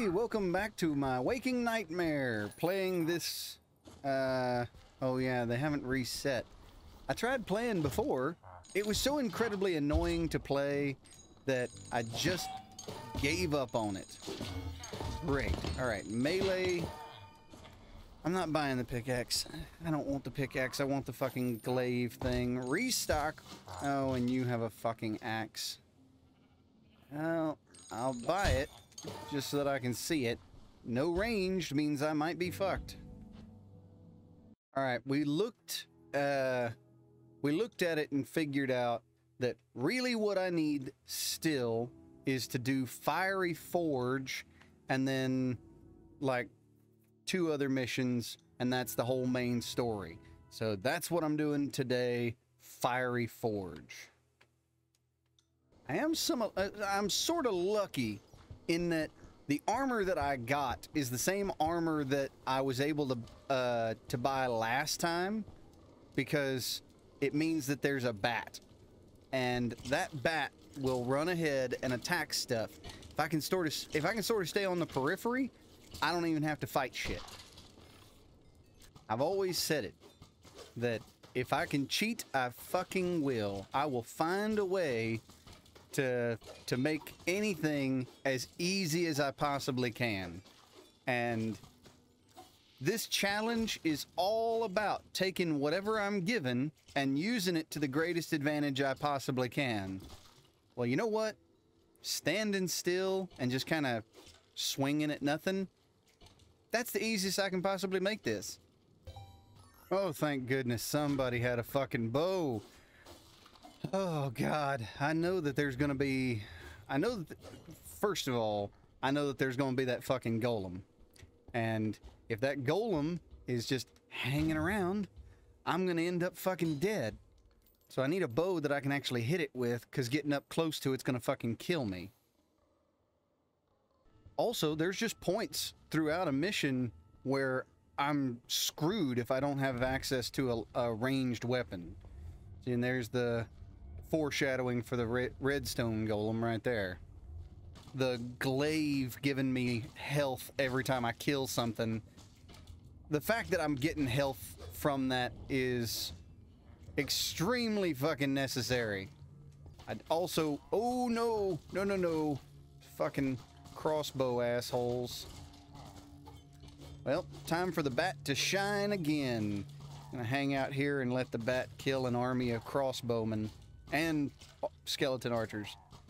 Hey, welcome back to my waking nightmare, playing this, oh yeah, they haven't reset. I tried playing before. It was so incredibly annoying to play that I just gave up on it. Great. Alright, melee. I'm not buying the pickaxe. I don't want the pickaxe, I want the fucking glaive thing. Restock. Oh, and you have a fucking axe. Well, I'll buy it. Just so that I can see it. No ranged means I might be fucked. Alright, we looked at it and figured out that really what I need still is to do Fiery Forge and then like 2 other missions, and that's the whole main story. So that's what I'm doing today, Fiery Forge. I'm sort of lucky in that the armor that I got is the same armor that I was able to buy last time, because it means that there's a bat, and that bat will run ahead and attack stuff. If I can sort of stay on the periphery, I don't even have to fight shit. I've always said it, that if I can cheat, I fucking will. I will find a way to make anything as easy as I possibly can. And this challenge is all about taking whatever I'm given and using it to the greatest advantage I possibly can. Well, you know what? Standing still and just kind of swinging at nothing, that's the easiest I can possibly make this. Oh, thank goodness somebody had a fucking bow. Oh, God. I know that there's going to be... first of all, I know that there's going to be that fucking golem. And if that golem is just hanging around, I'm going to end up fucking dead. So I need a bow that I can actually hit it with, because getting up close to it's going to fucking kill me. Also, there's just points throughout a mission where I'm screwed if I don't have access to a ranged weapon. See, and there's the foreshadowing for the redstone golem right there. The glaive giving me health every time I kill something. The fact that I'm getting health from that is extremely fucking necessary. I'd also... Oh, no. No. Fucking crossbow assholes. Well, time for the bat to shine again. Gonna hang out here and let the bat kill an army of crossbowmen and skeleton archers.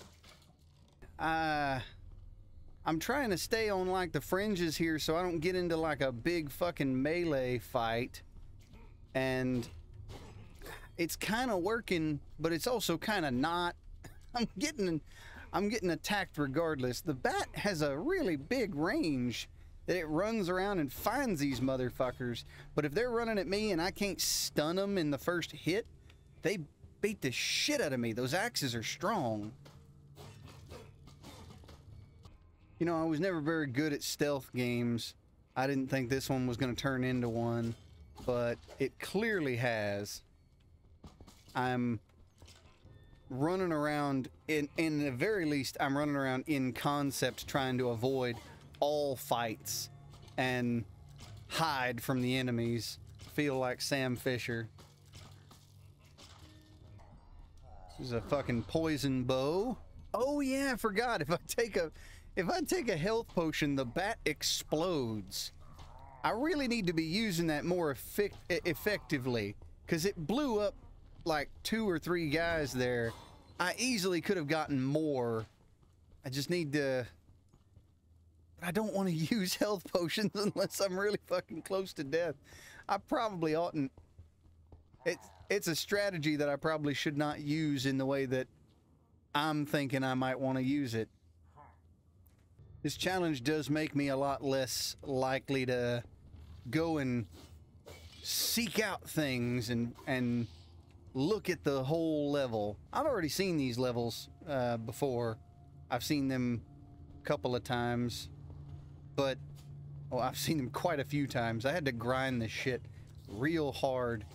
I'm trying to stay on like the fringes here so I don't get into like a big fucking melee fight. And it's kind of working, but it's also kind of not. I'm getting attacked regardless. The bat has a really big range that it runs around and finds these motherfuckers. But if they're running at me and I can't stun them in the first hit, they beat the shit out of me. Those axes are strong. You know, I was never very good at stealth games. I didn't think this one was going to turn into one, but it clearly has. I'm running around, in the very least, I'm running around in concept trying to avoid all fights and hide from the enemies. Feel like Sam Fisher. This is a fucking poison bow. Oh yeah, I forgot. If I take a health potion, the bat explodes. I really need to be using that more effectively, because it blew up like 2 or 3 guys there. I easily could have gotten more. I just need to... I don't want to use health potions unless I'm really fucking close to death. I probably oughtn't. It's a strategy that I probably should not use in the way that I'm thinking I might want to use it. This challenge does make me a lot less likely to go and seek out things and look at the whole level. I've already seen these levels before. I've seen them a couple of times. But, well, I've seen them quite a few times. I had to grind this shit real hard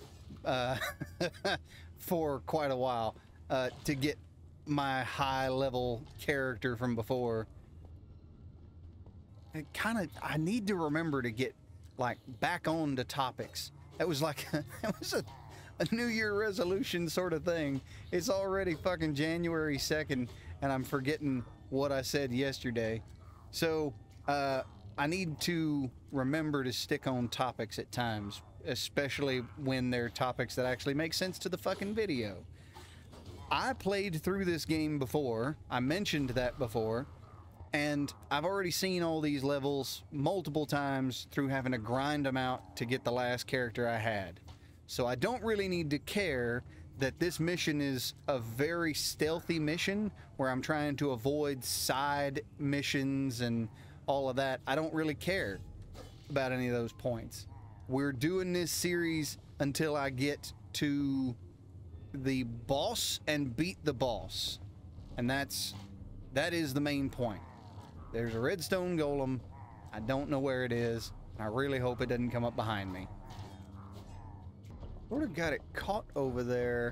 for quite a while to get my high-level character from before. I need to remember to get like back on to topics. That was like, that was a New Year resolution sort of thing. It's already fucking January 2nd and I'm forgetting what I said yesterday. So, I need to remember to stick on topics at times, especially when they're topics that actually make sense to the fucking video. I played through this game before. I mentioned that before. And I've already seen all these levels multiple times through having to grind them out to get the last character I had. So I don't really need to care that this mission is a very stealthy mission where I'm trying to avoid side missions and all of that. I don't really care about any of those points. We're doing this series until I get to the boss and beat the boss. And that is the main point. There's a redstone golem. I don't know where it is. I really hope it doesn't come up behind me. Sort of got it caught over there.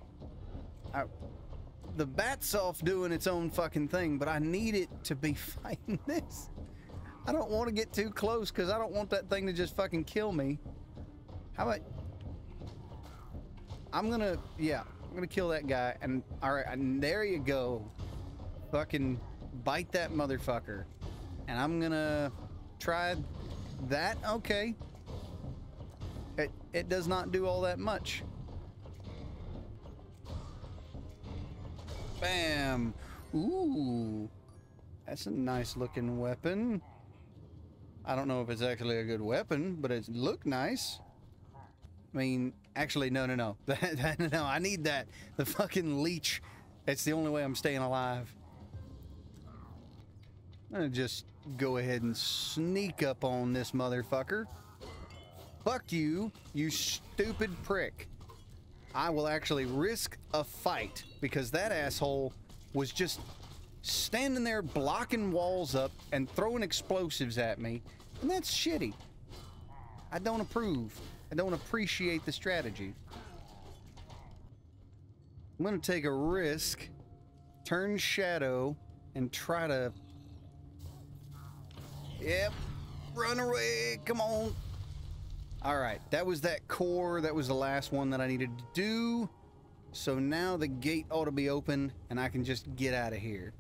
The bat's off doing its own fucking thing, but I need it to be fighting this. I don't want to get too close because I don't want that thing to just fucking kill me. How about... I'm gonna kill that guy. And all right, and there you go. Fucking bite that motherfucker. And I'm gonna try that. Okay. It does not do all that much. Bam. Ooh. That's a nice looking weapon. I don't know if it's actually a good weapon, but it looked nice. I mean, actually, no. No, I need that. The fucking leech. It's the only way I'm staying alive. I'm gonna just go ahead and sneak up on this motherfucker. Fuck you, you stupid prick. I will actually risk a fight because that asshole was just standing there blocking walls up and throwing explosives at me, and that's shitty. I don't approve. I don't appreciate the strategy. I'm gonna take a risk, turn shadow, and try to... Yep, run away, come on. All right, that was that core. That was the last one that I needed to do. So now the gate ought to be open and I can just get out of here.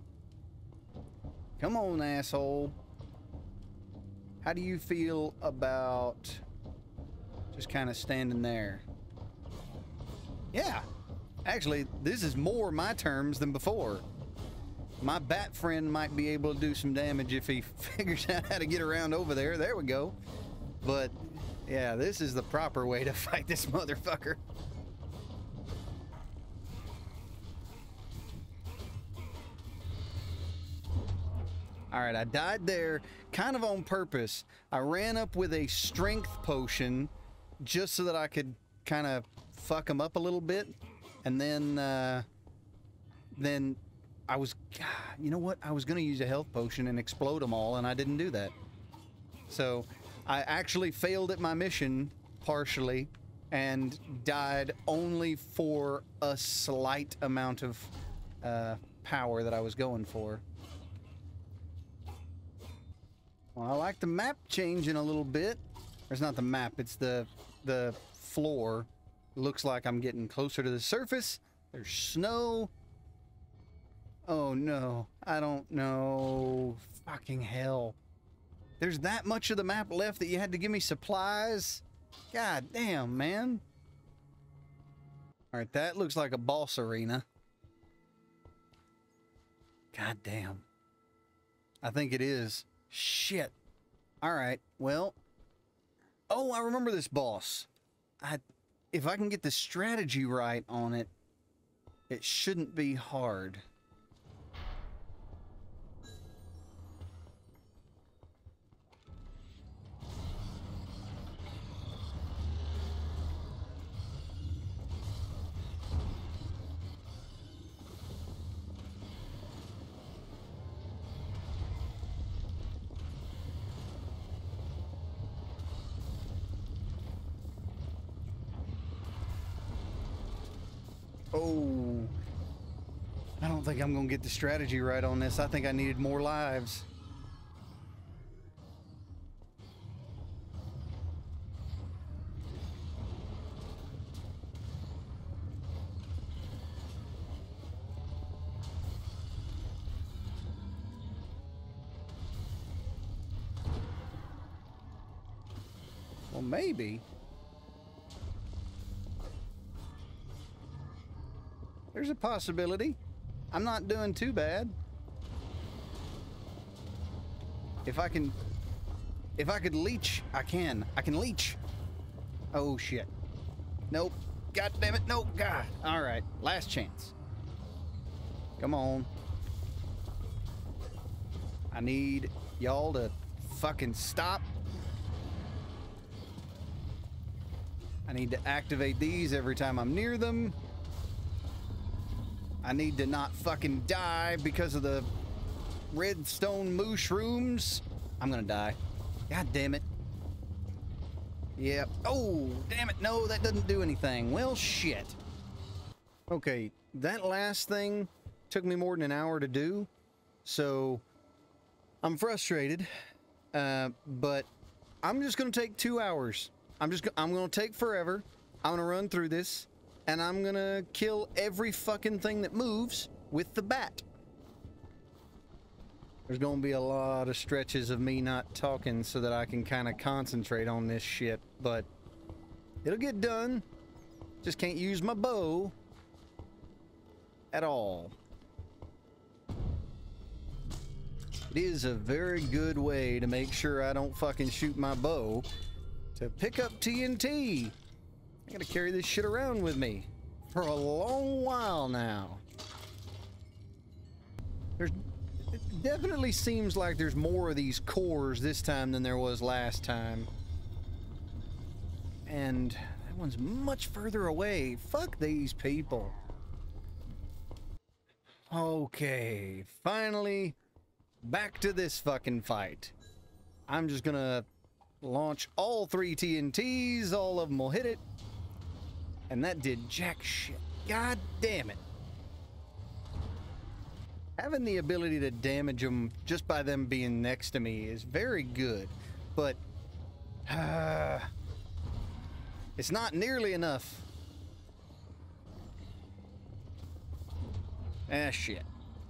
Come on, asshole. How do you feel about just kind of standing there? Yeah, actually, this is more my terms than before. My bat friend might be able to do some damage if he figures out how to get around over there. There we go. But yeah, this is the proper way to fight this motherfucker. All right, I died there kind of on purpose. I ran up with a strength potion just so that I could kind of fuck him up a little bit. And then I was, you know what? I was going to use a health potion and explode them all, and I didn't do that. So I actually failed at my mission partially and died only for a slight amount of power that I was going for. Well, I like the map changing a little bit. It's not the map, it's the floor. Looks like I'm getting closer to the surface. There's snow. Oh no, I don't know. Fucking hell. There's that much of the map left that you had to give me supplies? God damn, man. Alright, that looks like a boss arena. God damn. I think it is. Shit. Alright, well. Oh, I remember this boss. If I can get the strategy right on it, it shouldn't be hard. Oh, I don't think I'm gonna get the strategy right on this. I think I needed more lives. Well, maybe. There's a possibility. I'm not doing too bad. If I could leech, I can leech. Oh shit. Nope. God damn it. Nope. God. All right. Last chance. Come on. I need y'all to fucking stop. I need to activate these every time I'm near them. I need to not fucking die because of the redstone mushrooms. I'm gonna die. God damn it. Yep. Oh, damn it. No, that doesn't do anything. Well, shit. Okay, that last thing took me more than an hour to do, so I'm frustrated, but I'm just gonna take 2 hours. I'm gonna take forever. I'm gonna run through this, and I'm gonna kill every fucking thing that moves with the bat. There's gonna be a lot of stretches of me not talking so that I can kind of concentrate on this shit, but it'll get done. Just can't use my bow at all. It is a very good way to make sure I don't fucking shoot my bow to pick up TNT. I gotta carry this shit around with me for a long while now. It definitely seems like there's more of these cores this time than there was last time. And that one's much further away. Fuck these people. Okay, finally back to this fucking fight. I'm just gonna launch all 3 TNTs, all of them will hit it. And that did jack shit. God damn it. Having the ability to damage them just by them being next to me is very good, but it's not nearly enough. Ah, shit.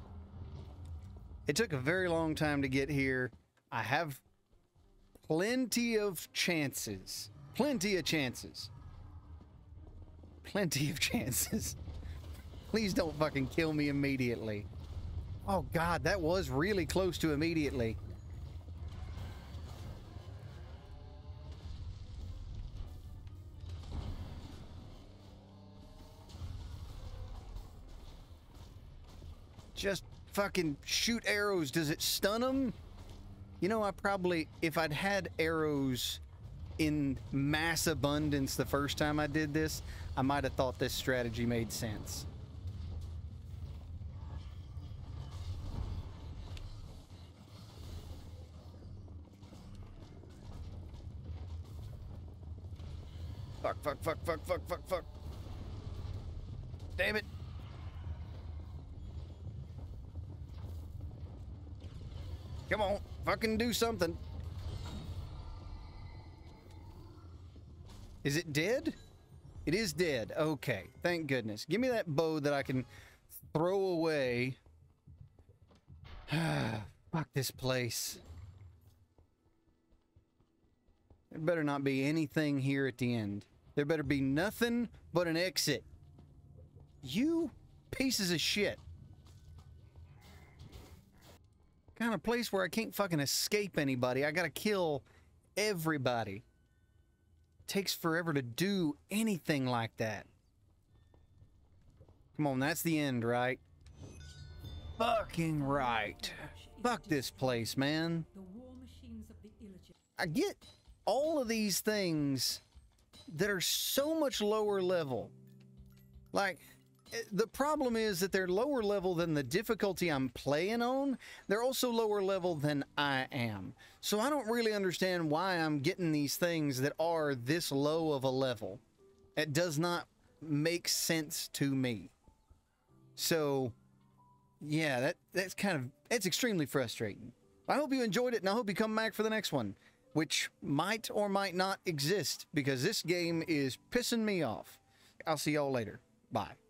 It took a very long time to get here. I have plenty of chances. Plenty of chances. Plenty of chances. Please don't fucking kill me immediately. Oh god, that was really close to immediately. Just fucking shoot arrows. Does it stun them? You know, I probably, if I'd had arrows in mass abundance the first time I did this, I might have thought this strategy made sense. Fuck, fuck, fuck, fuck, fuck, fuck, fuck. Damn it. Come on, fucking do something. Is it dead? It is dead. Okay, thank goodness. Give me that bow that I can throw away. Fuck this place. There better not be anything here at the end. There better be nothing but an exit. You pieces of shit. Kind of place where I can't fucking escape anybody. I gotta kill everybody. Takes forever to do anything like that. Come on, that's the end, right? Fucking right. Fuck this place, man. I get all of these things that are so much lower level. Like, the problem is that they're lower level than the difficulty I'm playing on. They're also lower level than I am. So I don't really understand why I'm getting these things that are this low of a level. It does not make sense to me. So, yeah, that's extremely frustrating. I hope you enjoyed it, and I hope you come back for the next one, which might or might not exist, because this game is pissing me off. I'll see y'all later. Bye.